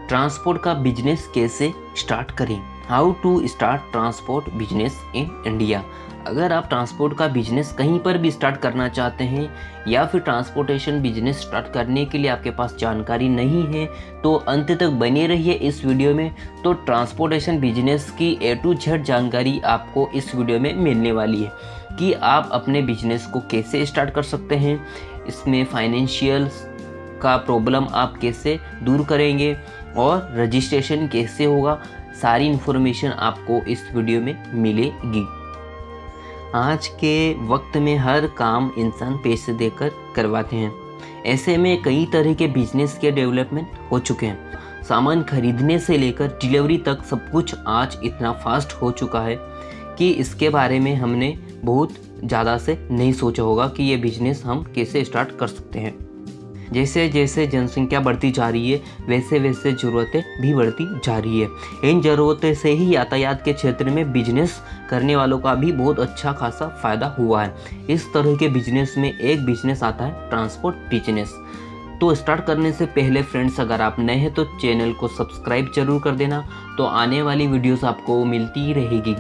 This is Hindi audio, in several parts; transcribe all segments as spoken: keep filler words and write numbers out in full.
ट्रांसपोर्ट का बिजनेस कैसे स्टार्ट करें। How to start transport business in India. अगर आप ट्रांसपोर्ट का बिजनेस कहीं पर भी स्टार्ट करना चाहते हैं या फिर ट्रांसपोर्टेशन बिजनेस स्टार्ट करने के लिए आपके पास जानकारी नहीं है तो अंत तक बने रहिए इस वीडियो में। तो ट्रांसपोर्टेशन बिजनेस की ए टू जेड जानकारी आपको इस वीडियो में मिलने वाली है कि आप अपने बिजनेस को कैसे स्टार्ट कर सकते हैं, इसमें फाइनेंशियल का प्रॉब्लम आप कैसे दूर करेंगे और रजिस्ट्रेशन कैसे होगा। सारी इन्फॉर्मेशन आपको इस वीडियो में मिलेगी। आज के वक्त में हर काम इंसान पैसे देकर करवाते हैं। ऐसे में कई तरह के बिजनेस के डेवलपमेंट हो चुके हैं। सामान खरीदने से लेकर डिलीवरी तक सब कुछ आज इतना फास्ट हो चुका है कि इसके बारे में हमने बहुत ज़्यादा से नहीं सोचा होगा कि ये बिजनेस हम कैसे स्टार्ट कर सकते हैं। जैसे जैसे जनसंख्या बढ़ती जा रही है वैसे वैसे ज़रूरतें भी बढ़ती जा रही है। इन ज़रूरतें से ही यातायात के क्षेत्र में बिजनेस करने वालों का भी बहुत अच्छा खासा फ़ायदा हुआ है। इस तरह के बिजनेस में एक बिजनेस आता है ट्रांसपोर्ट बिजनेस। तो स्टार्ट करने से पहले फ्रेंड्स, अगर आप नए हैं तो चैनल को सब्सक्राइब जरूर कर देना, तो आने वाली वीडियोस आपको मिलती ही रहेगी।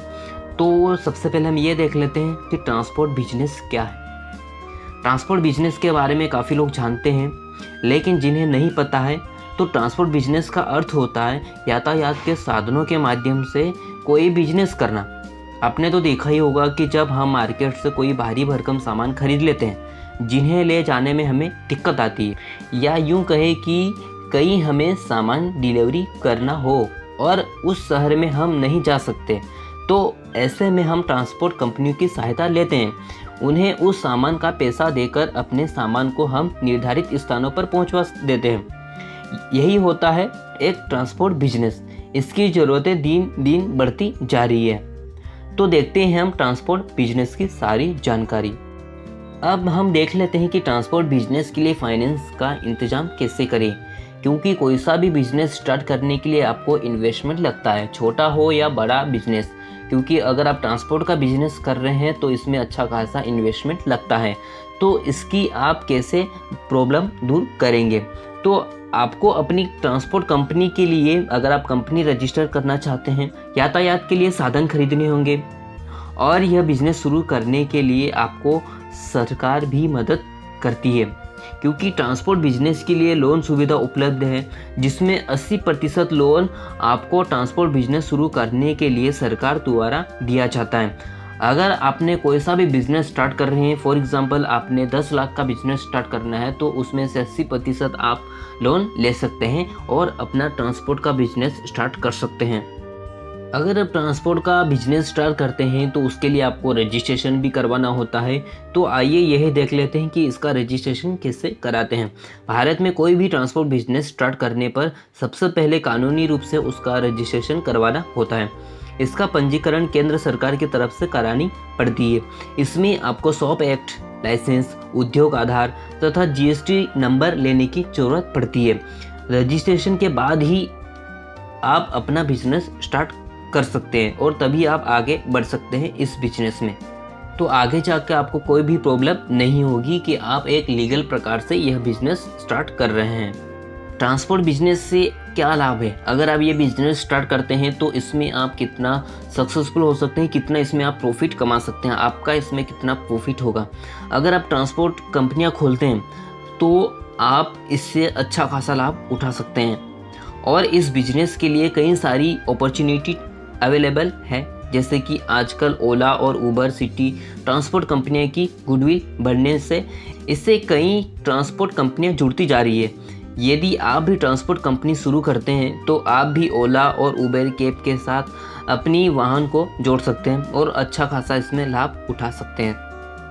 तो सबसे पहले हम ये देख लेते हैं कि ट्रांसपोर्ट बिजनेस क्या है। ट्रांसपोर्ट बिजनेस के बारे में काफ़ी लोग जानते हैं, लेकिन जिन्हें नहीं पता है तो ट्रांसपोर्ट बिजनेस का अर्थ होता है यातायात के साधनों के माध्यम से कोई बिजनेस करना। आपने तो देखा ही होगा कि जब हम मार्केट से कोई भारी भरकम सामान खरीद लेते हैं जिन्हें ले जाने में हमें दिक्कत आती है, या यूं कहे कि कहीं हमें सामान डिलीवरी करना हो और उस शहर में हम नहीं जा सकते, तो ऐसे में हम ट्रांसपोर्ट कंपनियों की सहायता लेते हैं। उन्हें उस सामान का पैसा देकर अपने सामान को हम निर्धारित स्थानों पर पहुंचवा देते हैं। यही होता है एक ट्रांसपोर्ट बिजनेस। इसकी ज़रूरतें दिन दिन बढ़ती जा रही है। तो देखते हैं हम ट्रांसपोर्ट बिजनेस की सारी जानकारी। अब हम देख लेते हैं कि ट्रांसपोर्ट बिजनेस के लिए फाइनेंस का इंतजाम कैसे करें, क्योंकि कोई सा भी बिजनेस स्टार्ट करने के लिए आपको इन्वेस्टमेंट लगता है, छोटा हो या बड़ा बिजनेस। क्योंकि अगर आप ट्रांसपोर्ट का बिजनेस कर रहे हैं तो इसमें अच्छा खासा इन्वेस्टमेंट लगता है। तो इसकी आप कैसे प्रॉब्लम दूर करेंगे। तो आपको अपनी ट्रांसपोर्ट कंपनी के लिए, अगर आप कंपनी रजिस्टर करना चाहते हैं, यातायात के लिए साधन खरीदने होंगे और यह बिजनेस शुरू करने के लिए आपको सरकार भी मदद करती है, क्योंकि ट्रांसपोर्ट बिजनेस के लिए लोन सुविधा उपलब्ध है, जिसमें अस्सी प्रतिशत लोन आपको ट्रांसपोर्ट बिजनेस शुरू करने के लिए सरकार द्वारा दिया जाता है। अगर आपने कोई सा भी बिजनेस स्टार्ट कर रहे हैं, फॉर एग्जांपल आपने दस लाख का बिजनेस स्टार्ट करना है, तो उसमें से अस्सी प्रतिशत आप लोन ले सकते हैं और अपना ट्रांसपोर्ट का बिजनेस स्टार्ट कर सकते हैं। अगर आप ट्रांसपोर्ट का बिजनेस स्टार्ट करते हैं तो उसके लिए आपको रजिस्ट्रेशन भी करवाना होता है। तो आइए यह देख लेते हैं कि इसका रजिस्ट्रेशन कैसे कराते हैं। भारत में कोई भी ट्रांसपोर्ट बिजनेस स्टार्ट करने पर सबसे पहले कानूनी रूप से उसका रजिस्ट्रेशन करवाना होता है। इसका पंजीकरण केंद्र सरकार की तरफ से करानी पड़ती है। इसमें आपको शॉप एक्ट, लाइसेंस, उद्योग आधार तथा जीएसटी नंबर लेने की जरूरत पड़ती है। रजिस्ट्रेशन के बाद ही आप अपना बिजनेस स्टार्ट कर सकते हैं और तभी आप आगे बढ़ सकते हैं इस बिजनेस में। तो आगे जाकर आपको कोई भी प्रॉब्लम नहीं होगी कि आप एक लीगल प्रकार से यह बिजनेस स्टार्ट कर रहे हैं। ट्रांसपोर्ट बिजनेस से क्या लाभ है। अगर आप ये बिजनेस स्टार्ट करते हैं तो इसमें आप कितना सक्सेसफुल हो सकते हैं, कितना इसमें आप प्रॉफिट कमा सकते हैं, आपका इसमें कितना प्रॉफिट होगा। अगर आप ट्रांसपोर्ट कंपनियाँ खोलते हैं तो आप इससे अच्छा खासा लाभ उठा सकते हैं और इस बिजनेस के लिए कई सारी अपॉर्चुनिटी अवेलेबल है। जैसे कि आजकल ओला और उबर सिटी ट्रांसपोर्ट कंपनियों की गुडविल बढ़ने से इससे कई ट्रांसपोर्ट कंपनियां जुड़ती जा रही है। यदि आप भी ट्रांसपोर्ट कंपनी शुरू करते हैं तो आप भी ओला और उबर कैब के साथ अपनी वाहन को जोड़ सकते हैं और अच्छा खासा इसमें लाभ उठा सकते हैं।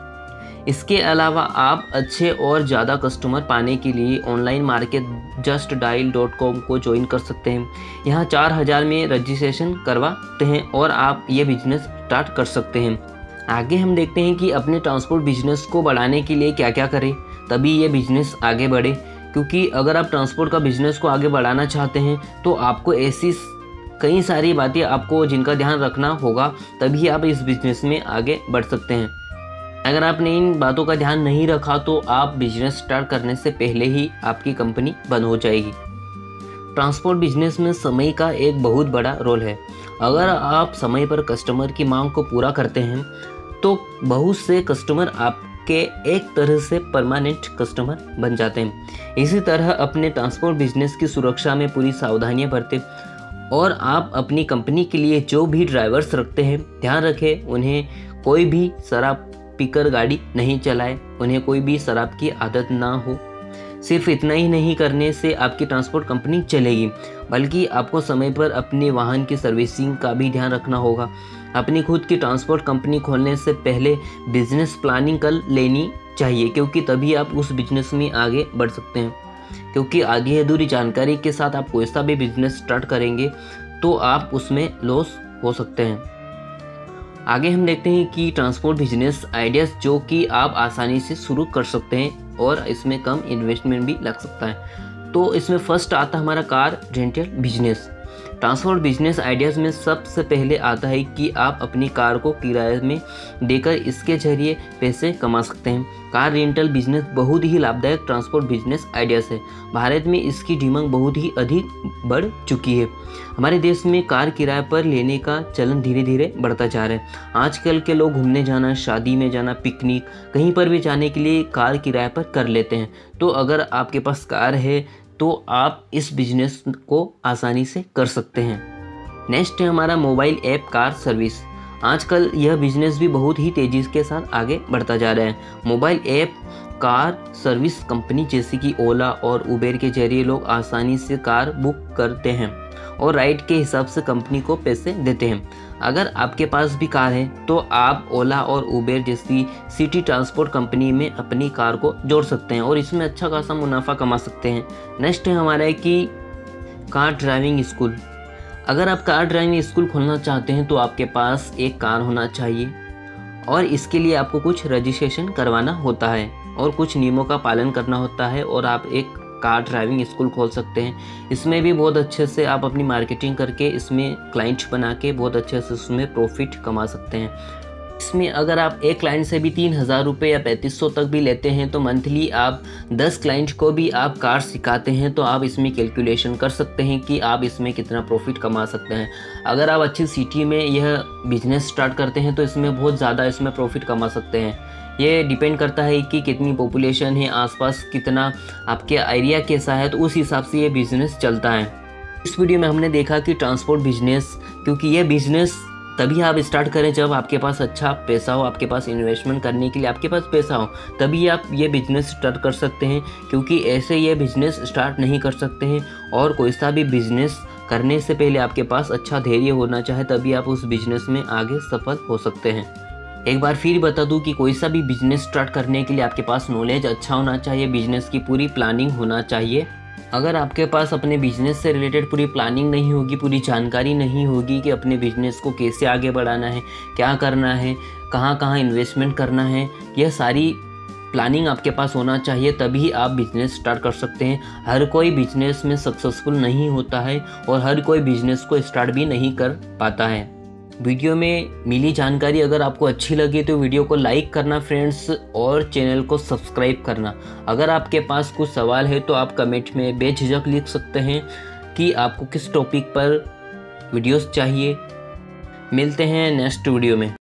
इसके अलावा आप अच्छे और ज़्यादा कस्टमर पाने के लिए online market Justdial dot com को ज्वाइन कर सकते हैं। यहाँ चार हज़ार में रजिस्ट्रेशन करवाते हैं और आप ये बिजनेस स्टार्ट कर सकते हैं। आगे हम देखते हैं कि अपने ट्रांसपोर्ट बिजनेस को बढ़ाने के लिए क्या क्या करें तभी ये बिजनेस आगे बढ़े। क्योंकि अगर आप ट्रांसपोर्ट का बिजनेस को आगे बढ़ाना चाहते हैं तो आपको ऐसी कई सारी बातें आपको जिनका ध्यान रखना होगा, तभी आप इस बिजनेस में आगे बढ़ सकते हैं। अगर आपने इन बातों का ध्यान नहीं रखा तो आप बिजनेस स्टार्ट करने से पहले ही आपकी कंपनी बंद हो जाएगी। ट्रांसपोर्ट बिजनेस में समय का एक बहुत बड़ा रोल है। अगर आप समय पर कस्टमर की मांग को पूरा करते हैं तो बहुत से कस्टमर आपके एक तरह से परमानेंट कस्टमर बन जाते हैं। इसी तरह अपने ट्रांसपोर्ट बिजनेस की सुरक्षा में पूरी सावधानियां बरतें और आप अपनी कंपनी के लिए जो भी ड्राइवर्स रखते हैं ध्यान रखें उन्हें कोई भी शराब पीकर गाड़ी नहीं चलाए, उन्हें कोई भी शराब की आदत ना हो। सिर्फ इतना ही नहीं करने से आपकी ट्रांसपोर्ट कंपनी चलेगी, बल्कि आपको समय पर अपने वाहन की सर्विसिंग का भी ध्यान रखना होगा। अपनी खुद की ट्रांसपोर्ट कंपनी खोलने से पहले बिजनेस प्लानिंग कर लेनी चाहिए, क्योंकि तभी आप उस बिजनेस में आगे बढ़ सकते हैं। क्योंकि आधी अधूरी जानकारी के साथ आप कोई सा भी बिजनेस स्टार्ट करेंगे तो आप उसमें लॉस हो सकते हैं। आगे हम देखते हैं कि ट्रांसपोर्ट बिजनेस आइडियाज़ जो कि आप आसानी से शुरू कर सकते हैं और इसमें कम इन्वेस्टमेंट भी लग सकता है। तो इसमें फर्स्ट आता है हमारा car rental business. Transport business ideas में सबसे पहले आता है कि आप अपनी कार को किराए में देकर इसके जरिए पैसे कमा सकते हैं। कार रेंटल बिजनेस बहुत ही लाभदायक ट्रांसपोर्ट बिजनेस आइडियाज़ है। भारत में इसकी डिमांड बहुत ही अधिक बढ़ चुकी है। हमारे देश में कार किराए पर लेने का चलन धीरे धीरे बढ़ता जा रहा है। आजकल के लोग घूमने जाना, शादी में जाना, पिकनिक कहीं पर भी जाने के लिए कार किराए पर कर लेते हैं। तो अगर आपके पास कार है तो आप इस बिजनेस को आसानी से कर सकते हैं। नेक्स्ट है हमारा मोबाइल ऐप कार सर्विस। आजकल यह बिजनेस भी बहुत ही तेज़ी के साथ आगे बढ़ता जा रहा है। Mobile app car service company जैसे कि ओला और उबेर के जरिए लोग आसानी से कार बुक करते हैं और राइड के हिसाब से कंपनी को पैसे देते हैं। अगर आपके पास भी कार है तो आप ओला और उबेर जैसी सिटी ट्रांसपोर्ट कंपनी में अपनी कार को जोड़ सकते हैं और इसमें अच्छा खासा मुनाफा कमा सकते हैं। नेक्स्ट है हमारा है कि कार ड्राइविंग स्कूल। अगर आप कार ड्राइविंग स्कूल खोलना चाहते हैं तो आपके पास एक कार होना चाहिए और इसके लिए आपको कुछ रजिस्ट्रेशन करवाना होता है और कुछ नियमों का पालन करना होता है और आप एक कार ड्राइविंग स्कूल खोल सकते हैं। इसमें भी बहुत अच्छे से आप अपनी मार्केटिंग करके इसमें क्लाइंट बना के बहुत अच्छे से उसमें प्रॉफिट कमा सकते हैं। इसमें अगर आप एक क्लाइंट से भी तीन हज़ार रुपये या पैंतीस सौ तक भी लेते हैं तो मंथली आप दस क्लाइंट को भी आप कार सिखाते हैं तो आप इसमें कैलकुलेशन कर सकते हैं कि आप इसमें कितना प्रॉफिट कमा सकते हैं। अगर आप अच्छी सिटी में यह बिजनेस स्टार्ट करते हैं तो इसमें बहुत ज़्यादा इसमें प्रॉफिट कमा सकते हैं। ये डिपेंड करता है कि कितनी पॉपुलेशन है, आसपास कितना आपके एरिया कैसा है, तो उस हिसाब से ये बिज़नेस चलता है। इस वीडियो में हमने देखा कि ट्रांसपोर्ट बिजनेस, क्योंकि ये बिज़नेस तभी आप स्टार्ट करें जब आपके पास अच्छा पैसा हो, आपके पास इन्वेस्टमेंट करने के लिए आपके पास पैसा हो, तभी आप ये बिज़नेस स्टार्ट कर सकते हैं। क्योंकि ऐसे ये बिज़नेस स्टार्ट नहीं कर सकते हैं और कोई सा भी बिज़नेस करने से पहले आपके पास अच्छा धैर्य होना चाहिए, तभी आप उस बिज़नेस में आगे सफल हो सकते हैं। एक बार फिर बता दूं कि कोई सा भी बिजनेस स्टार्ट करने के लिए आपके पास नॉलेज अच्छा होना चाहिए, बिजनेस की पूरी प्लानिंग होना चाहिए। अगर आपके पास अपने बिजनेस से रिलेटेड पूरी प्लानिंग नहीं होगी, पूरी जानकारी नहीं होगी कि अपने बिजनेस को कैसे आगे बढ़ाना है, क्या करना है, कहाँ कहाँ इन्वेस्टमेंट करना है, यह सारी प्लानिंग आपके पास होना चाहिए, तभी आप बिजनेस स्टार्ट कर सकते हैं। हर कोई बिजनेस में सक्सेसफुल नहीं होता है और हर कोई बिजनेस को स्टार्ट भी नहीं कर पाता है। वीडियो में मिली जानकारी अगर आपको अच्छी लगी तो वीडियो को लाइक करना फ्रेंड्स और चैनल को सब्सक्राइब करना। अगर आपके पास कुछ सवाल है तो आप कमेंट में बेझिझक लिख सकते हैं कि आपको किस टॉपिक पर वीडियोस चाहिए। मिलते हैं नेक्स्ट वीडियो में।